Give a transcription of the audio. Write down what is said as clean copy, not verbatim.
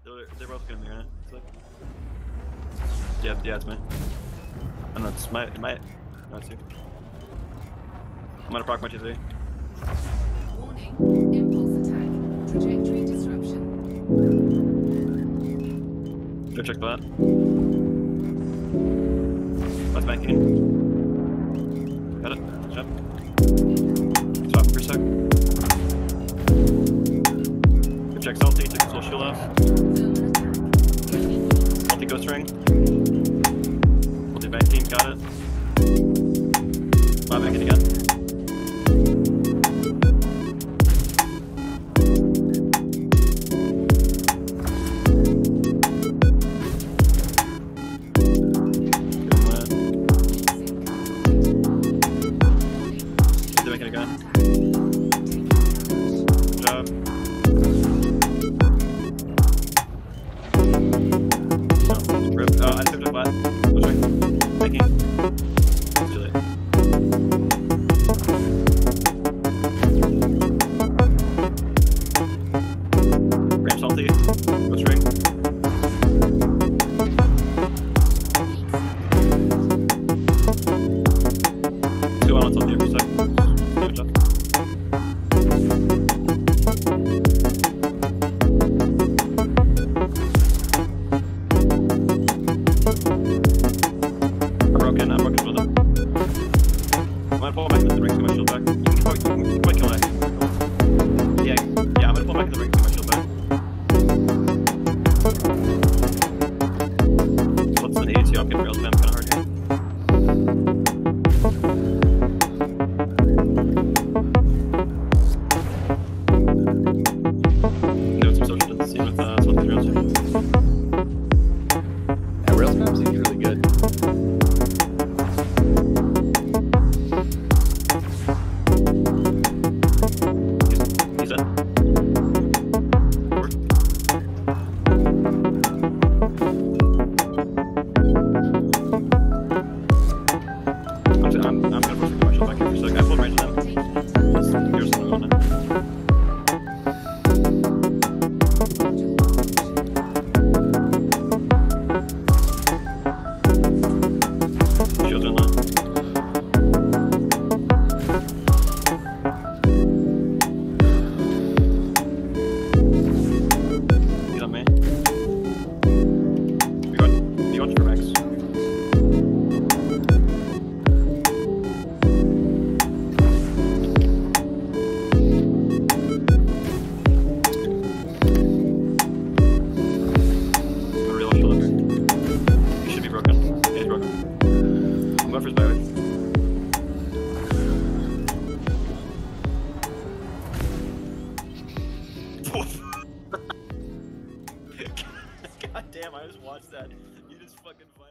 They're both gonna mirror it. It's like... Yeah, it's me. I don't know, it's my... No, it's you. I'm gonna proc my T3. Warning, impulse attack, trajectory disruption. Go check that. That's banking. Got it. Jump. Stop for a sec. Go check Salty, take his little shield off. Salty Ghost Ring. Salty banking, got it. My banking again. God damn, I just watched that. You just fucking